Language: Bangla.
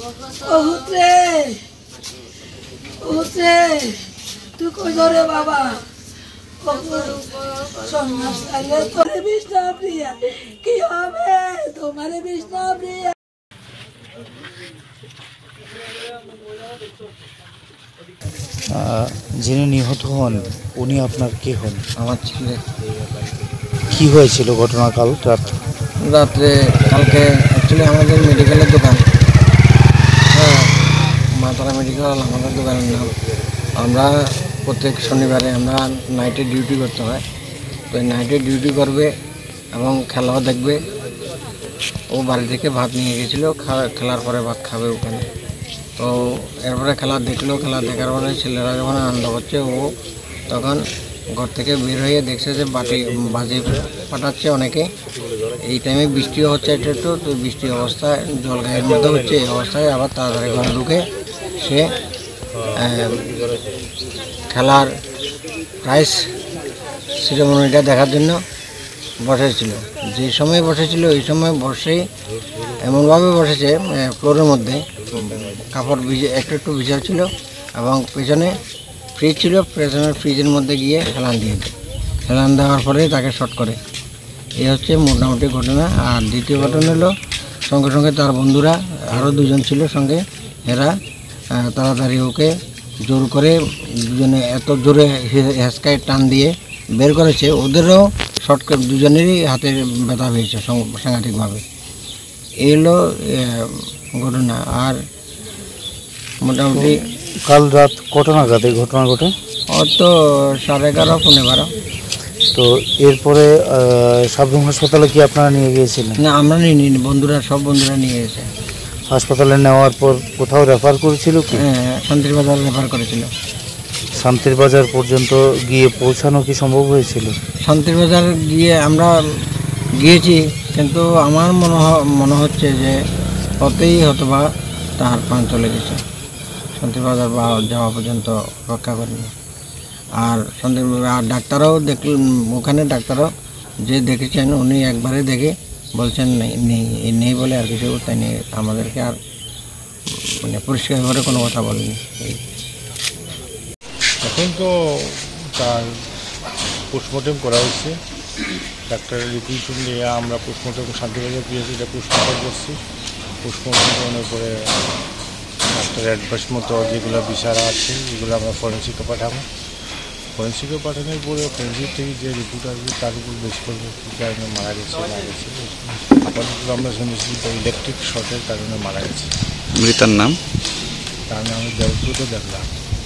পুত্রে পুত্রে তুই কই ধরে বাবা সন্ন্যাস চাইলে তোরে বিষ্ণু প্রিয়া কি হবে তোমারে বিষ্ণু প্রিয়া। যিনি নিহত হন উনি আপনার কে হন? আমার ছেলে। কি হয়েছিল ঘটনাকাল রাত্রে কালকে অ্যাকচুয়ালি আমাদের মেডিকেলের দোকান, হ্যাঁ, মা তারা মেডিকেল আমাদের দোকানের নাম। আমরা প্রত্যেক শনিবারে আমরা নাইটে ডিউটি করতে হয়, তো নাইটে ডিউটি করবে এবং খেলাও দেখবে। ও বাড়ি থেকে ভাত নিয়ে গেছিলো, খেলার পরে ভাত খাবে ওখানে। তো এরপরে খেলা দেখলো, খেলা দেখার পরে ছেলেরা যখন আনন্দ করছে, ও তখন ঘর থেকে বের হয়ে দেখছে যে বাজি ফাটাচ্ছে অনেকে। এই টাইমে বৃষ্টিও হচ্ছে একটু, তো বৃষ্টি অবস্থায় জল গায়ের মধ্যে হচ্ছে, এই অবস্থায় আবার তাড়াতাড়ি ঘরে ঢুকে সে খেলার প্রাইজ সেরেমনিটা দেখার জন্য বসেছিল। যে সময় বসেছিল ওই সময় বসেই এমনভাবে বসেছে ফ্লোরের মধ্যে, কাপড় একটু ভিজা ছিল এবং পেছনে ফ্রিজ ছিল, পেছনের ফ্রিজের মধ্যে গিয়ে হেলান দিয়ে দেয়। হেলান দেওয়ার পরে তাকে শর্ট করে। এই হচ্ছে মোটামুটি ঘটনা। আর দ্বিতীয় ঘটনা হলো সঙ্গে সঙ্গে তার বন্ধুরা আরও দুজন ছিল সঙ্গে, এরা তাড়াতাড়ি ওকে জোর করে দুজনে এত জোরে হেঁচকায় টান দিয়ে বের করেছে, ওদেরও শর্টকাট দুজনেরই হাতে ব্যথা হয়েছে সাংঘাতিকভাবে। এই হলো ঘটনা। আর মোটামুটি কাল রাত কটা নাগাদ এই ঘটনা ঘটে? তো 11:30 12:15। তো এরপরে সাবরুম হাসপাতালে কি আপনারা নিয়ে গিয়েছিলেন? না, আমরা নিয়ে বন্ধুরা, সব বন্ধুরা নিয়ে গেছে। হাসপাতালে নেওয়ার পর কোথাও রেফার করেছিল কি? হ্যাঁ, শান্তির বাজার রেফার করেছিল। শান্তির বাজার পর্যন্ত গিয়ে পৌঁছানো কি সম্ভব হয়েছিল? শান্তির বাজার গিয়ে আমরা গিয়েছি, কিন্তু আমার মনে হচ্ছে যে পথেই হয়তোবা তার প্রাণ চলে গেছে। শান্তির বাজার যাওয়া পর্যন্ত রক্ষা করেনি। আর আর ডাক্তারও দেখলেন, ওখানে ডাক্তারও যে দেখেছেন উনি একবারে দেখে বলছেন নেই বলে আর কিছু তাই নিয়ে আমাদেরকে আর মানে পরিষ্কার করে কোনো কথা বলেনি। এখন তো তার পোস্টমর্টম করা হচ্ছে, ডাক্তারের রিপোর্ট নিয়ে আমরা পোস্টমর্টম শান্তিবাজার পিএইচসিটা পোস্টমর্টম করছি। পোস্টমর্টম করানোর পরে ডাক্তারের অ্যাডভাইস মতো যেগুলো বিষয় আছে এগুলো আমরা ফরেন্সিকে পাঠাবো। ফরেন্সিকে পাঠানোর পরে ফরেন্সিক থেকে যে রিপোর্ট আসবে তার উপর বেশ করবো কী কারণে মারা গেছে না গেছে। আপাতত আমরা শুনেছি ইলেকট্রিক শর্টের কারণে মারা গেছে। মৃতার নাম? তার নাম দেবব্রত দেবলা।